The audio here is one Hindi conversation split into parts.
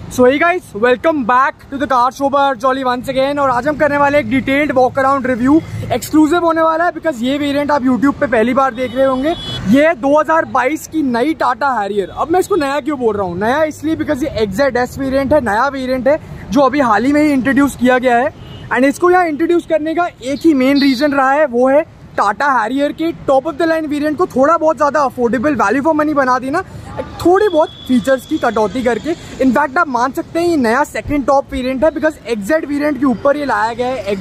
So hey guys, welcome back to the car show by Jolly once again. और आज हम करने वाले एक detailed walk around review. Exclusive होने वाला है बिकॉज ये वेरिएंट आप यूट्यूब पे पहली बार देख रहे होंगे। ये 2022 की नई टाटा हैरियर। अब मैं इसको नया क्यों बोल रहा हूँ? नया इसलिए बिकॉज ये XZ वेरिएंट है, नया वेरिएंट है जो अभी हाल ही में ही इंट्रोड्यूस किया गया है। एंड इसको यहाँ इंट्रोड्यूस करने का एक ही मेन रीजन रहा है, वो है टाटा हैरियर के top of the line variant को थोड़ा बहुत ज़्यादा अफोर्डेबल, वैल्यू फॉर मनी बना दी ना, थोड़ी बहुत फीचर्स की कटौती करके। इनफैक्ट आप मान सकते हैं ये नया सेकंड टॉप वेरिएंट है बिकॉज XZ वेरिएंट के ऊपर ये लाया गया है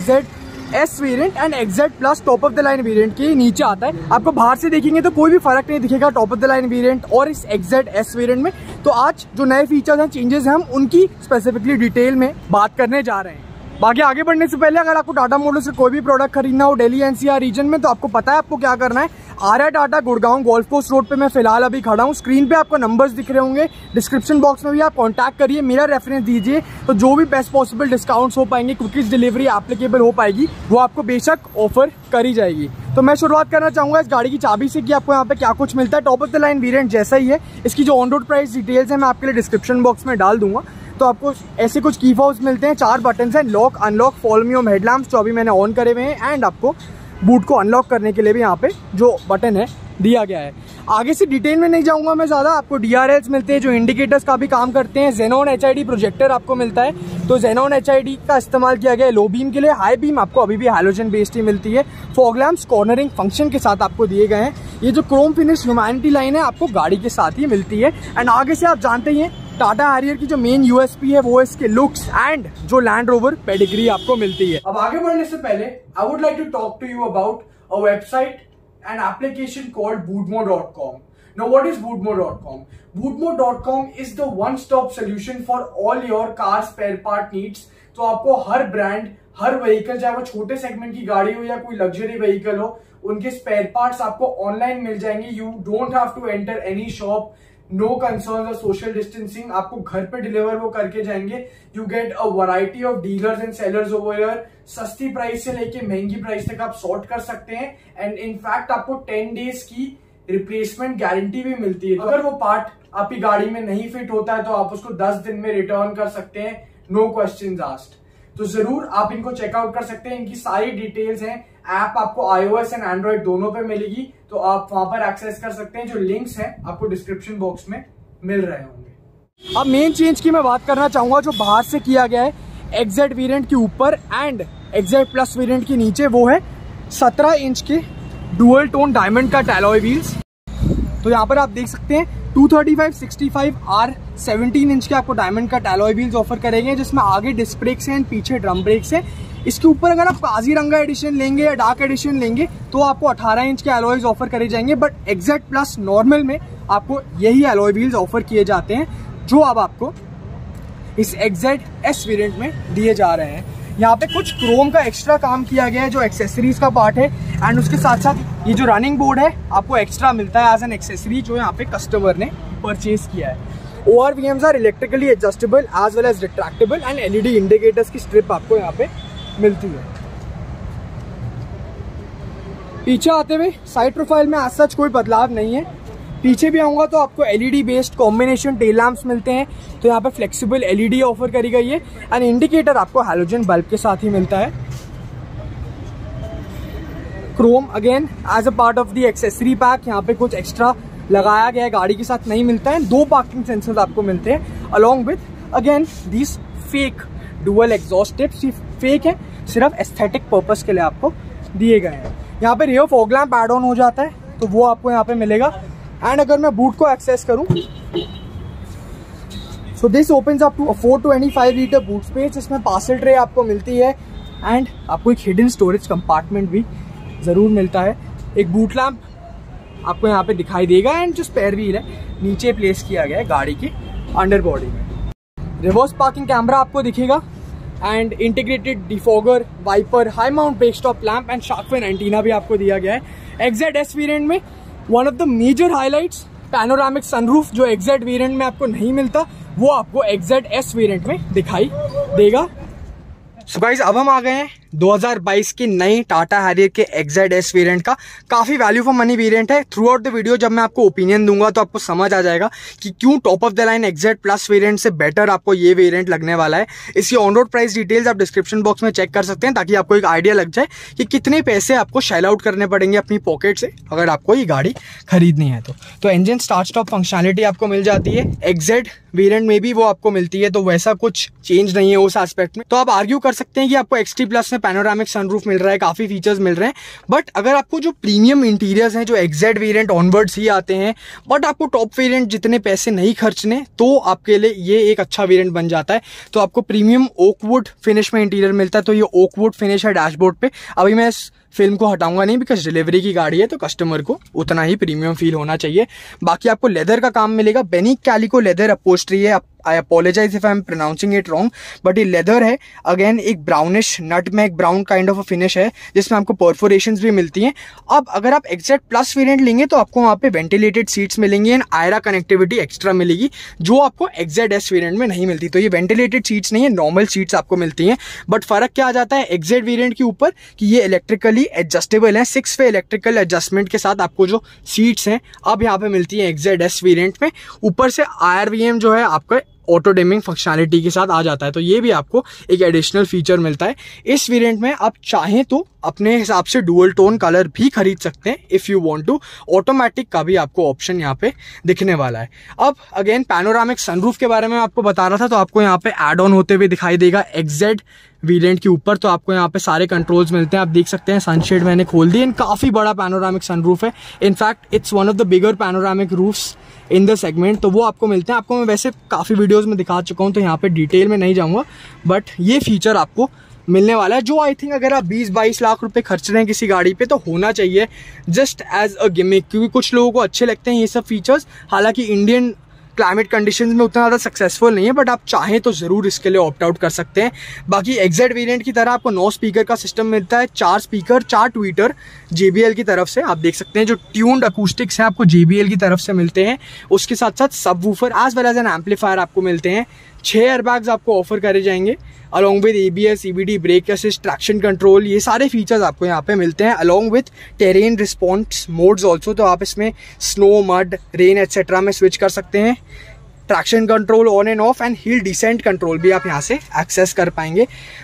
XZ variant and XZ plus top of the line variant के नीचे आता है। आपको बाहर से देखेंगे तो कोई भी फर्क नहीं दिखेगा top of the line variant और इस XZ वेरिएंट में। तो आज जो नए फीचर्स हैं, चेंजेस हैं, हम उनकी स्पेसिफिकली डिटेल में बात करने जा रहे हैं। बाकी आगे बढ़ने से पहले अगर आपको टाटा मोटर्स से कोई भी प्रोडक्ट खरीदना हो दिल्ली NCR रीजन में, तो आपको पता है आपको क्या करना है। Arya Tata Gurgaon golf course road पे मैं फिलहाल अभी खड़ा हूँ। स्क्रीन पे आपको नंबर्स दिख रहे होंगे, डिस्क्रिप्शन बॉक्स में भी आप कांटेक्ट करिए, मेरा रेफरेंस दीजिए, तो जो भी बेस्ट पॉसिबल डिस्काउंट्स हो पाएंगे, क्विक डिलीवरी एप्लीकेबल हो पाएगी, वो आपको बेशक ऑफर करी जाएगी। तो मैं शुरुआत करना चाहूंगा इस गाड़ी की चाबी से कि आपको यहाँ पे क्या कुछ मिलता है। Top of the line variant जैसा ही है। इसकी जो ऑन रोड प्राइस डिटेल्स है मैं आपके लिए डिस्क्रिप्शन बॉक्स में डाल दूंगा। तो आपको ऐसे कुछ की फॉब्स मिलते हैं, 4 बटन हैं, lock, unlock, follow me home headlamps जो अभी मैंने ऑन करे हुए हैं, एंड आपको बूट को अनलॉक करने के लिए भी यहाँ पे जो बटन है दिया गया है। आगे से डिटेल में नहीं जाऊंगा मैं ज़्यादा। आपको DRLs मिलते हैं जो इंडिकेटर्स का भी काम करते हैं। Xenon HID प्रोजेक्टर आपको मिलता है, तो Xenon HID का इस्तेमाल किया गया है लो बीम के लिए। हाई बीम आपको अभी भी हैलोजन बेस्ड ही मिलती है। फॉग लैम्प्स कॉर्नरिंग फंक्शन के साथ आपको दिए गए हैं। ये जो क्रोम फिनिश ह्यूमैनिटी लाइन है आपको गाड़ी के साथ ही मिलती है। एंड आगे से आप जानते ही हैं टाटा हैरियर की जो मेन USP है वो इसके लुक्स एंड जो लैंड रोवर पेडिग्री आपको मिलती है। अब आगे बढ़ने से पहले I would like to talk to you about a website and application called bootmo.com. Now what is bootmo.com? bootmo.com is the one-stop solution for all your car spare part needs. तो आपको हर ब्रांड, हर व्हीकल, चाहे वो छोटे सेगमेंट की गाड़ी हो या कोई लग्जरी व्हीकल हो, उनके स्पेयर पार्ट्स आपको ऑनलाइन मिल जाएंगे। You don't have to enter any shop, no concern और सोशल डिस्टेंसिंग, आपको घर पे डिलीवर वो करके जाएंगे। You get a variety of dealers and sellers over here. सस्ती प्राइस से लेके महंगी प्राइस तक आप सॉर्ट कर सकते हैं। एंड इनफैक्ट आपको 10 डेज की रिप्लेसमेंट गारंटी भी मिलती है। अगर वो पार्ट आपकी गाड़ी में नहीं फिट होता है तो आप उसको 10 दिन में रिटर्न कर सकते हैं, नो क्वेश्चंस आस्क्ड। तो जरूर आप इनको चेकआउट कर सकते हैं। इनकी सारी डिटेल्स हैं। ऐप आपको iOS एंड एंड्रॉइड दोनों पे मिलेगी, तो आप वहां पर एक्सेस कर सकते हैं। जो लिंक्स हैं आपको डिस्क्रिप्शन बॉक्स में मिल रहे होंगे। अब मेन चेंज की मैं बात करना चाहूंगा जो बाहर से किया गया है XZ वेरिएंट के ऊपर एंड XZ प्लस वेरिएंट के नीचे, वो है 17 इंच के डुअल टोन डायमंड का टैलॉय व्हील्स। तो यहाँ पर आप देख सकते हैं 235/65R 17 इंच के आपको डायमंड का टैलॉय व्हील्स ऑफर करेंगे, जिसमें आगे डिस्क ब्रेक्स हैं, पीछे ड्रम ब्रेक्स हैं। इसके ऊपर अगर आप काजीरंगा एडिशन लेंगे या डार्क एडिशन लेंगे तो आपको 18 इंच के अलॉयज ऑफर करे जाएंगे। बट XZ प्लस नॉर्मल में आपको यही अलॉय व्हील्स ऑफर किए जाते हैं जो अब आपको इस XZ वेरिएंट में दिए जा रहे हैं। यहाँ पे कुछ क्रोम का एक्स्ट्रा काम किया गया है जो एक्सेसरीज का पार्ट है। एंड उसके साथ साथ ये जो रनिंग बोर्ड है आपको एक्स्ट्रा मिलता है एज एन एक्सेसरी, जो यहाँ पे कस्टमर ने परचेज किया है। ORVMs are electrically adjustable as well as retractable and LED indicators की स्ट्रिप आपको यहाँ पे मिलती है। पीछे आते हुए साइड प्रोफाइल में आज सच कोई बदलाव नहीं है। पीछे भी आऊंगा तो आपको LED based combination tail lamps मिलते हैं, तो यहाँ पे फ्लेक्सिबल LED ऑफर करी गई है। एंड इंडिकेटर आपको हैलोजन बल्ब के साथ ही मिलता है। Chrome again as a part of the accessory pack, यहाँ पे कुछ एक्स्ट्रा लगाया गया है, गाड़ी के साथ नहीं मिलता है। 2 पार्किंग सेंसर्स आपको मिलते हैं along with again this fake dual exhaust tips. ये फेक है, सिर्फ एस्थेटिक पर्पस के लिए आपको दिए गए हैं। यहाँ पे rear fog lamp add on हो जाता है, तो वो आपको यहाँ पे मिलेगा। एंड अगर मैं बूट को एक्सेस करूं, so this opens up to 425 litre boot space. इसमें पार्सल ट्रे आपको मिलती है एंड आपको एक हिडन स्टोरेज कंपार्टमेंट भी जरूर मिलता है। एक बूट लैम्प आपको यहाँ पे दिखाई देगा एंड जो स्पेयर व्हील है नीचे प्लेस किया गया है गाड़ी की अंडर बॉडी में। रिवर्स पार्किंग कैमरा आपको दिखेगा and integrated defogger, wiper, high mount brake stop lamp and shark fin antenna भी आपको दिया गया है। XZ वेरिएंट में one of the major highlights panoramic sunroof, जो XZ वेरिएंट में आपको नहीं मिलता, वो आपको XZ वेरिएंट में दिखाई देगा। सो गाइस, अब हम आ गए हैं 2022 की नई टाटा हैरियर के XZ वेरिएंट का काफ़ी वैल्यू फॉर मनी वेरिएंट है। थ्रू आउट द वीडियो जब मैं आपको ओपिनियन दूंगा तो आपको समझ आ जाएगा कि क्यों top of the line XZ plus variant से बेटर आपको ये वेरिएंट लगने वाला है। इसकी ऑन रोड प्राइस डिटेल्स आप डिस्क्रिप्शन बॉक्स में चेक कर सकते हैं ताकि आपको एक आइडिया लग जाए कि कितने पैसे आपको शेल आउट करने पड़ेंगे अपनी पॉकेट से अगर आपको ये गाड़ी खरीदनी है। तो इंजन स्टार्ट स्टॉप फंक्शनैलिटी आपको मिल जाती है, XZ वेरिएंट में भी वो आपको मिलती है, तो वैसा कुछ चेंज नहीं है उस एस्पेक्ट में। तो आप आर्ग्यू कर सकते हैं कि आपको XT प्लस में पैनोरामिक सनरूफ मिल रहा है, काफी फीचर्स मिल रहे हैं, बट अगर आपको जो प्रीमियम इंटीरियर्स हैं जो XZ वेरिएंट ऑनवर्ड्स ही आते हैं, बट आपको टॉप वेरिएंट जितने पैसे नहीं खर्चने, तो आपके लिए ये एक अच्छा वेरिएंट बन जाता है। तो आपको प्रीमियम ओकवुड फिनिश में इंटीरियर मिलता है, तो ये ओकवुड फिनिश है डैशबोर्ड पे। अभी मैं इस फिल्म को हटाऊंगा नहीं बिकॉज डिलीवरी की गाड़ी है, तो कस्टमर को उतना ही प्रीमियम फील होना चाहिए। बाकी आपको लेदर का काम मिलेगा, बेनिक कैलिको लेदर अपहोल्स्ट्री है। I apologise if I am pronouncing it wrong, but ये लेदर है। अगेन एक brownish nutmeg brown kind of a finish है जिसमें आपको परफोरेशंस भी मिलती हैं। अब अगर आप XZ प्लस वेरिएंट लेंगे तो आपको वहाँ पे वेंटिलेटेड सीट्स मिलेंगी एंड आयरा कनेक्टिविटी एक्स्ट्रा मिलेगी जो आपको XZ वेरिएंट में नहीं मिलती। तो ये वेंटिलेटेड सीट्स नहीं है, नॉर्मल सीट्स आपको मिलती हैं। बट फर्क क्या आ जाता है XZ वेरिएंट के ऊपर कि ये इलेक्ट्रिकली एडजस्टेबल है, 6 वे इलेक्ट्रिकल एडजस्टमेंट के साथ आपको जो सीट्स हैं अब यहाँ पे मिलती है XZ वेरिएंट में। ऊपर से IRVM जो है आपका ऑटो डिमिंग फंक्शनैलिटी के साथ आ जाता है, तो ये भी आपको एक एडिशनल फीचर मिलता है। इस वेरिएंट में आप चाहें तो अपने हिसाब से डुअल टोन कलर भी खरीद सकते हैं if you want to. Automatic का भी आपको ऑप्शन यहाँ पे दिखने वाला है। अब अगेन पैनोरामिक सनरूफ के बारे में आपको बता रहा था, तो आपको यहाँ पे ऐड ऑन होते हुए दिखाई देगा XZ वेरिएंट के ऊपर। तो आपको यहाँ पे सारे कंट्रोल्स मिलते हैं, आप देख सकते हैं सनशेड मैंने खोल दी एंड काफ़ी बड़ा पैनोरामिक सनरूफ है। In fact it's one of the bigger panoramic roofs in the segment, तो वो आपको मिलते हैं। आपको मैं वैसे काफ़ी वीडियोस में दिखा चुका हूँ तो यहाँ पे डिटेल में नहीं जाऊँगा, बट ये फीचर आपको मिलने वाला है जो आई थिंक अगर आप 20-22 लाख रुपए खर्च रहे हैं किसी गाड़ी पे तो होना चाहिए जस्ट एज अ गिमिक, क्योंकि कुछ लोगों को अच्छे लगते हैं ये सब फीचर्स। हालांकि इंडियन क्लाइमेट कंडीशंस में उतना ज़्यादा सक्सेसफुल नहीं है, बट आप चाहें तो ज़रूर इसके लिए ऑप्ट आउट कर सकते हैं। बाकी XZ वेरिएंट की तरह आपको 9 स्पीकर का सिस्टम मिलता है, 4 स्पीकर 4 ट्वीटर JBL की तरफ से। आप देख सकते हैं जो ट्यून्ड अकूस्टिक्स हैं आपको JBL की तरफ से मिलते हैं। उसके साथ साथ subwoofer as well as an amplifier आपको मिलते हैं। 6 एयरबैग्स आपको ऑफर करे जाएंगे along with ABS, CBD, brake assist, traction control, ये सारे फीचर्स आपको यहाँ पे मिलते हैं along with terrain response modes also. तो आप इसमें स्नो, मड, रेन एटसेट्रा में स्विच कर सकते हैं। Traction control on and off and hill descent control भी आप यहाँ से एक्सेस कर पाएंगे।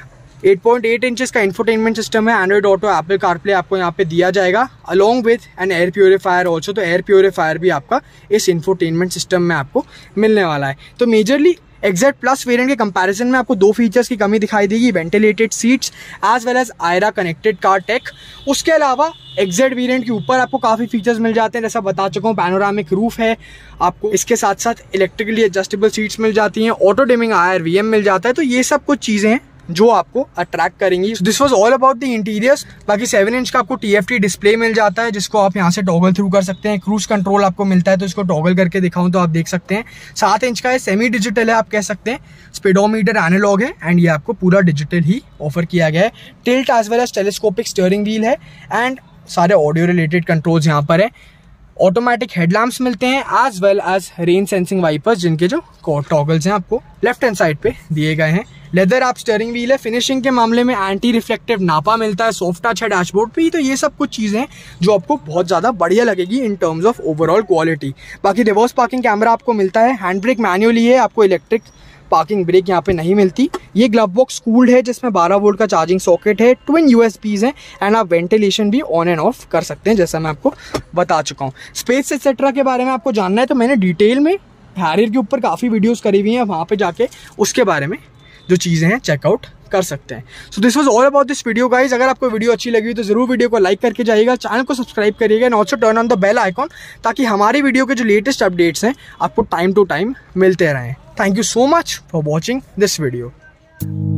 8.8 इंचेस का इंफोटेनमेंट सिस्टम है, एंड्रॉइड ऑटो, एप्पल कारप्ले आपको यहाँ पे दिया जाएगा along with an air purifier also. तो एयर प्योरीफायर भी आपका इस इंफोटेनमेंट सिस्टम में आपको मिलने वाला है। तो मेजरली XZ प्लस वेरिएंट के कंपैरिजन में आपको 2 फीचर्स की कमी दिखाई देगी, ventilated seats as well as iRA connected car tech. उसके अलावा XZ वेरिएंट के ऊपर आपको काफ़ी फीचर्स मिल जाते हैं, जैसा बता चुका हूँ पैनोरामिक रूफ है आपको, इसके साथ साथ इलेक्ट्रिकली एडजस्टेबल सीट्स मिल जाती हैं, ऑटो डिमिंग IRVM मिल जाता है। तो ये सब कुछ चीज़ें हैं जो आपको अट्रैक्ट करेंगी। This was all about the interiors. बाकी 7 इंच का आपको TFT डिस्प्ले मिल जाता है जिसको आप यहाँ से टॉगल थ्रू कर सकते हैं। क्रूज कंट्रोल आपको मिलता है, तो इसको टॉगल करके दिखाऊं तो आप देख सकते हैं 7 इंच का है, सेमी डिजिटल है आप कह सकते हैं। स्पीडोमीटर एनालॉग है एंड ये आपको पूरा डिजिटल ही ऑफर किया गया है। Tilt as well as telescopic steering wheel है एंड सारे ऑडियो रिलेटेड कंट्रोल्स यहाँ पर है। ऑटोमेटिक हेडलैम्प्स मिलते हैं as well as rain sensing wipers जिनके जो टॉगल्स हैं आपको लेफ्ट हैंड साइड पे दिए गए हैं। लेदर आप स्टीयरिंग व्हील है। फिनिशिंग के मामले में एंटी रिफ्लेक्टिव नापा मिलता है, सॉफ्ट टच है डैशबोर्ड पे। तो ये सब कुछ चीज़ें हैं जो आपको बहुत ज़्यादा बढ़िया लगेगी in terms of overall quality. बाकी रिवर्स पार्किंग कैमरा आपको मिलता है, हैंड ब्रेक मैनुअली है, आपको इलेक्ट्रिक पार्किंग ब्रेक यहाँ पे नहीं मिलती। ये ग्लव बॉक्स कूल्ड है जिसमें 12 वोल्ट का चार्जिंग सॉकेट है, ट्विन USBs हैं एंड आप वेंटिलेशन भी ऑन एंड ऑफ कर सकते हैं जैसा मैं आपको बता चुका हूँ। स्पेस एक्सेट्रा के बारे में आपको जानना है तो मैंने डिटेल में हैरियर के ऊपर काफ़ी वीडियोस करी हुई हैं, वहाँ पे जाके उसके बारे में जो चीज़ें हैं चेकआउट कर सकते हैं। So this was all about this video guys. अगर आपको वीडियो अच्छी लगी तो जरूर वीडियो को लाइक करके जाइएगा, चैनल को सब्सक्राइब करिएगा and also turn on the bell icon ताकि हमारी वीडियो के जो लेटेस्ट अपडेट्स हैं आपको टाइम टू टाइम मिलते रहें। Thank you so much for watching this video.